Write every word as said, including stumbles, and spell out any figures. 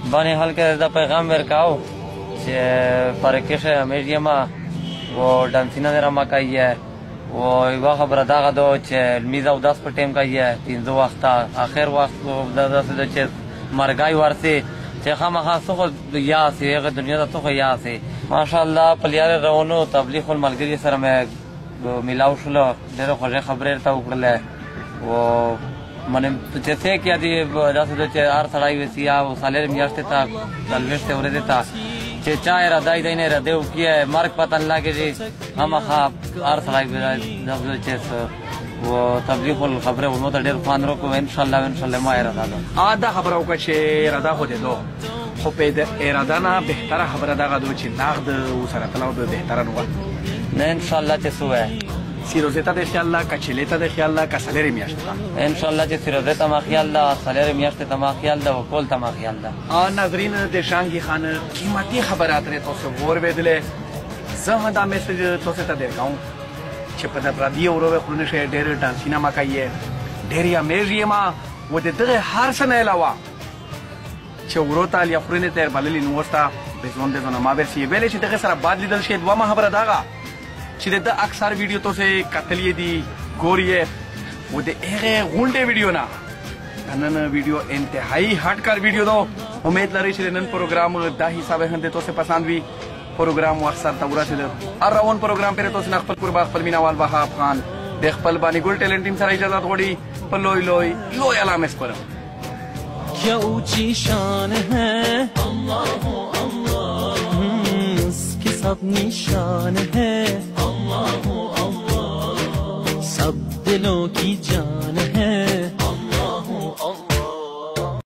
بانی حال که دا پیغام ورکاو چه پرکش امیجیما و دانسینا در ما کایه و ایوا خبر داغه دو چه میزا و دست پر ټیم کایه پینځه وخته اخر وخت دا داسې چې مرګای ورسي چې خامخا څه یا سي هغه دنیا ته څه یا سي ماشاءالله پلیار روانو تبلیغ الملګری سره مې میلاو شلو ډېره خوږه خبرې ته وکړله و من چې څه کې دي داسې چې هر سړی وسی او سالر میاشتې ته څلوېښتې ورځې ته چې چا اراده دی نه اراده وکړي مرګ پته نه لګېږي خامخا هر سړی چې و تبلیغ الخبره ونو ته ډېر خوند راکړو انشاءالله انشاءالله ما اراده ده دا خبره وکړه چې اراده خو دې دو خو په اراده نه بهتره خبره دغه دو چې نقد ورسره تلو به بهتره نه وه نه انشاءالله چې څه وایي سیروزه ته د خیال ده که چلې ته د خیال ده که سلیرې میاشتې ته انشاءالله چې سیروزه ته ما خیال ده سلیرې میاشتې ته ما خیال ده و کول ته ما خیال ده ناظرین د شانګي خان قیمتي خبرات لري تاسو واورېدلې زه هم دا میسج تاسو ته درکوم چې په د پردي اورو خلونه شي ډېر ډانسینه ما کوي ډېر یا میږي ما و د دغه هر څه نه علاوه چې ورو ته یا خورینه ته بللی نو وستا به ځوان د زنه ما ورسي ویلې چې دغه سره بعد لیدل شي دوه خبره داغه چې د اکثر ویډیو تاسو کتلې دي ګوري و د هغه غونډه ویډیو نه نن ویډیو انتهایی هټ کار ویډیو دو امید لري چې نن پروګرام دا حساب هم د تاسو پسند وي پروګرام وخت ته ورسېد هر روان پروګرام پر تاسو خپل قربا خپل مینوال وهاب خان د خپل باندې ګل ټیلنټ ټیم سره اجازه غوړي په لوی لوی لوی علامه سپر کیا اونچی شان ہے اللہ اللہ اس کی سب نشان ہے اللہ اللہ سب دلوں کی جان